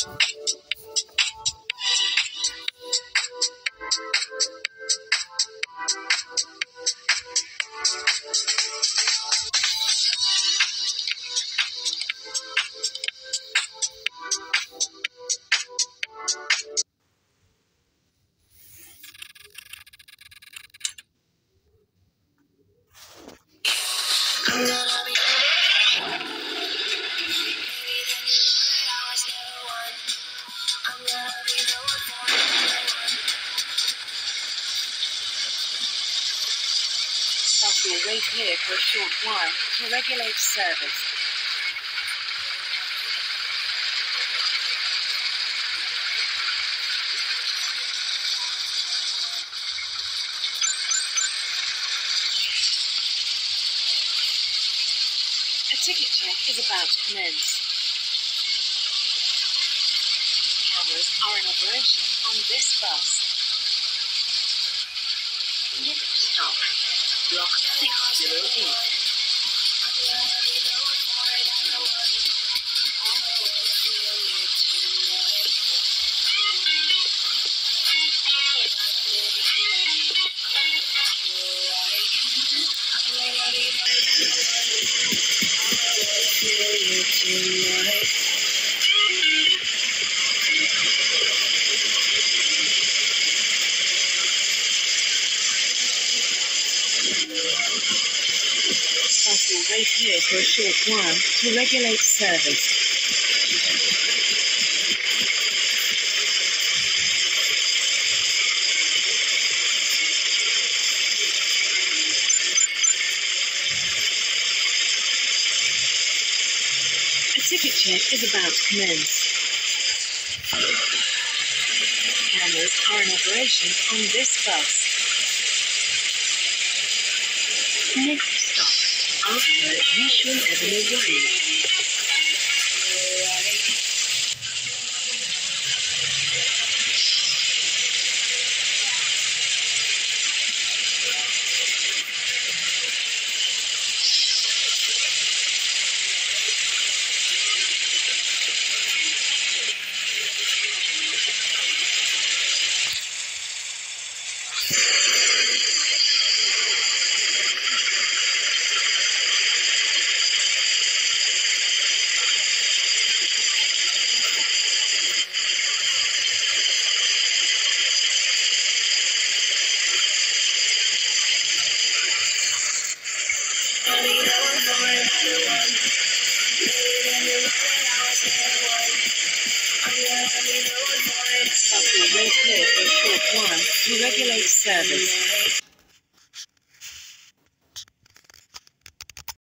Staff will wait here for a short while to regulate service. A ticket check is about to commence. Cameras are in operation on this bus. Next stop, Block 608. Staff will wait here for a short while to regulate service. A ticket check is about to commence. Cameras are in operation on this bus. Next stop, after Mission Avenue 1. Staff will wait here for a short while to regulate service.